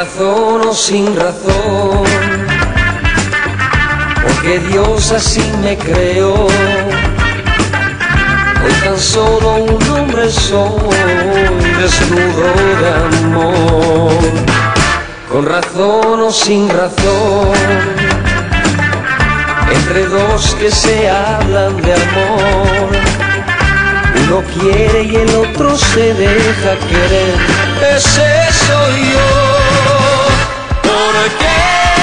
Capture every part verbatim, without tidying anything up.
razón o sin razón, porque Dios así me creó. Hoy tan solo un hombre soy, desnudo de amor. Con razón o sin razón, entre dos que se hablan de amor, uno quiere y el otro se deja querer. Ese soy yo. ¿Por qué?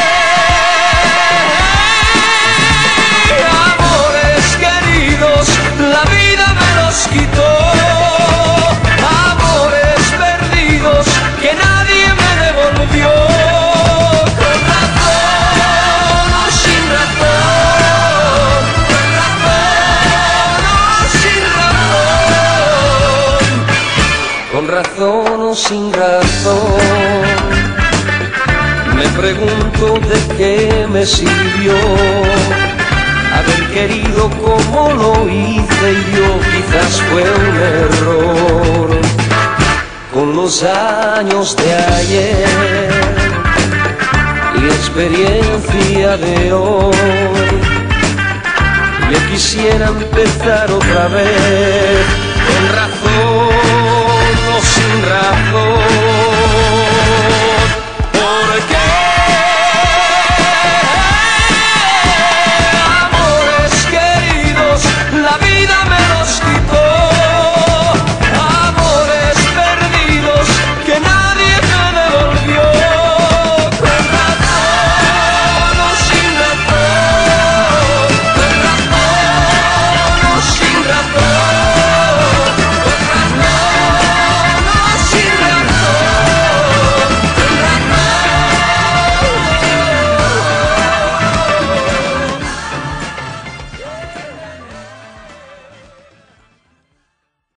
Amores queridos, la vida me los quitó. Amores perdidos que nadie me devolvió. Con razón o sin razón, con razón o sin razón, con razón o sin razón, me pregunto de qué me sirvió haber querido como lo hice yo. Quizás fue un error. Con los años de ayer y la experiencia de hoy, yo quisiera empezar otra vez. Con razón o sin razón,